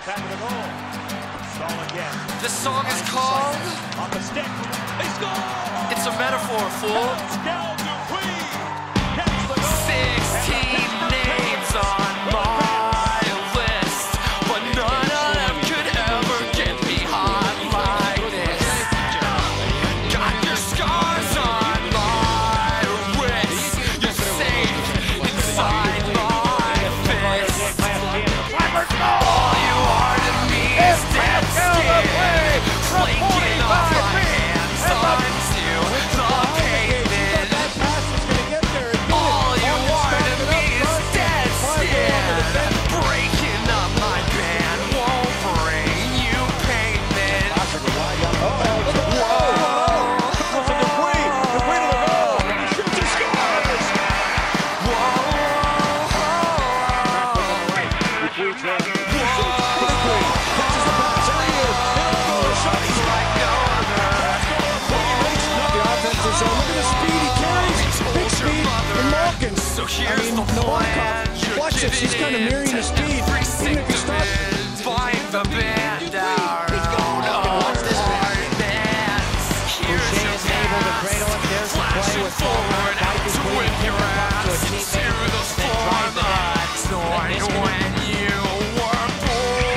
the back of the goal. Stall again. This song is called On the stick. They score! It's a Metaphor, fool. Pascal Dupuis gets the goal. 16 names on my list, but none of them could ever get me hot like this. Got your scars on my wrist. You're safe inside my fist. All you are to me is dead skin, flaking off my hands onto the pavement. All you are to me is dead skin, breaking up my band won't bring you payment. So here's the plan. Watch it, she's kind of mirroring the speed. Even if you stop. Buying the band out. Here's your pass. Flashing forward out to win your ass into the format. Knowing when you were born.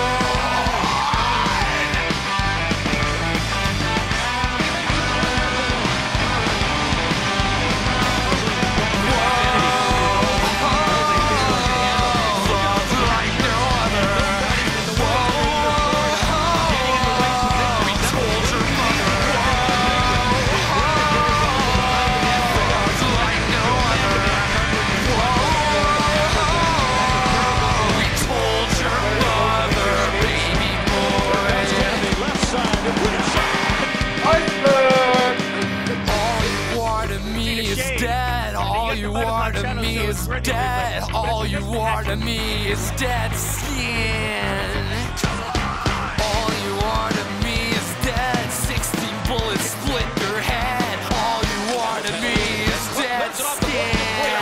All you are to me is dead. All you are to me is dead skin. All you are to me is dead. 16 bullets split your head. All you are to me is dead skin.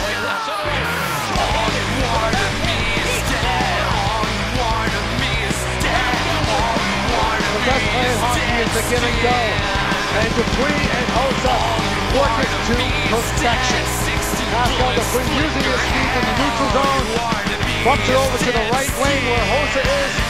All you are to me is dead. All you are to me is dead. All you are to me is dead. The give and go. And Dupuis and Hossa work it to perfection. Pascal Dupuis using his feet in the neutral zone. Bumps it over to the right wing where Hossa is.